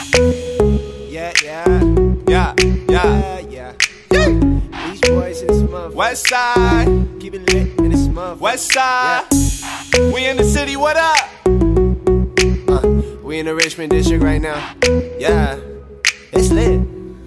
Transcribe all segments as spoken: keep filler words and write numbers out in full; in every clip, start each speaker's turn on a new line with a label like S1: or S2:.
S1: Yeah, yeah, yeah, yeah, yeah. These boys in this month. West side, keep it lit in this month. West side, yeah. We in the city. What up? Uh, we in the Richmond district right now. Yeah, it's lit.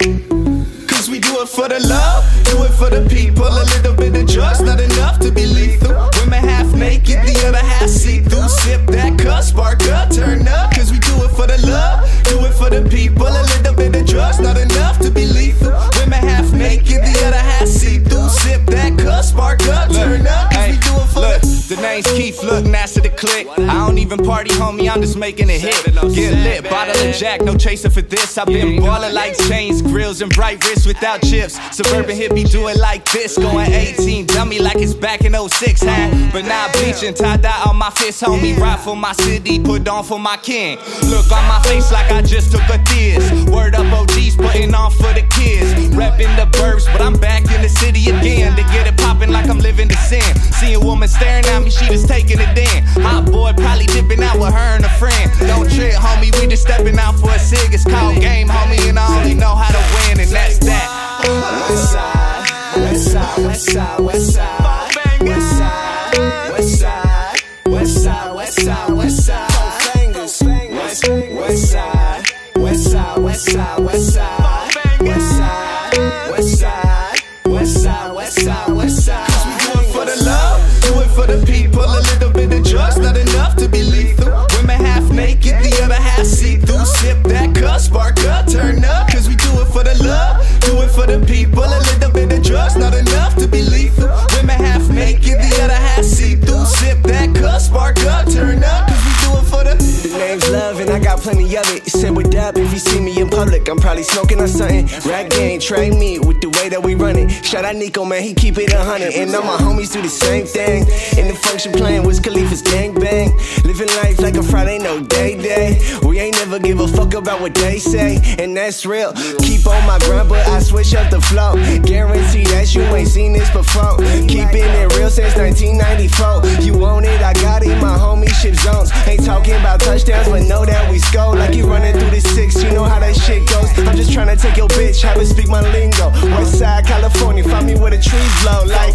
S1: Cause we do it for the love, do it for the people. A little bit of drugs, not enough to be lethal. Women half naked, the other half see-through. Sip that cup, spark up, turn up. Cause we do it for the love, do it for the people. A little bit of drugs, not enough to be lethal. Women half naked, the other half see-through. Sip that cup, spark up, turn up. Cause we do it for look, the name's Keef, look, master the click. I don't even party, homie, I'm just making a hit. Get lit, bottle of Jack, no chaser for this. I've been ballin' like chains, grills, and bright wrists without chips. Suburban hippie do it like this. Going eighteen, dummy like it's back in oh six, huh? But now bleaching, tie-dye on my fist, homie. Ride for my city, put on for my king. Look on my face like I just took a thiz. Word up O Gs, putting on for the kids. Reppin' the burbs, but I'm back in the city again. To get it poppin' like I'm living the sin. See a woman staring at me, she just taking it in. Hot boy probably dipping out with her and a friend. Don't trip, homie, we just stepping out for a cig. It's called game, homie, and I only know how to win, and that's that. West side, west side, west side, west side, west side, west side, west side, west side, west side, west side, west side, west side, west side, west side, west side, west side, west side, west side, west side. Cause we do it for the love, do it for the people. A little bit of drugs, not enough to be lethal. Women half naked, the other half see-through. Sip that cup, spark up, turn up. Cause we do it for the love, do it for the people. A little bit of drugs, not enough to be lethal. Women half naked, the other half see-through. Sip that cup, spark up, turn up. Cause we do it for the. The name's Love and I got plenty of it. Said what up, if you see me in public, I'm probably smoking on something. Rap game, trade me with the way that we run it. Shout out Nico, man, he keep it a hundred. And all my homies do the same thing. In the function playing Wiz Khalifa's gangbang. Living life like a Friday, no day day. We ain't never give a fuck about what they say, and that's real. Keep on my grind, but I switch up the flow. Guarantee that you ain't seen this before. Keeping it real since nineteen ninety-four. You want it, I got it, my homie ship zones. Ain't talking about touchdowns, but know that we score. Like you running through the six, you know how that shit goes. I'm just trying to take your bitch, have her speak my lingo. West side, California, find me where the trees blow. Like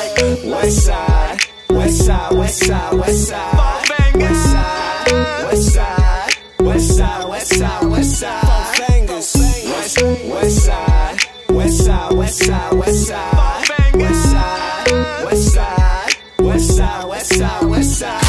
S1: west side, west side, west side, west side, west side, west side, west side, west side, west side, west side, west side, west side, west side, west side, west side, west side, west side, west side, west side.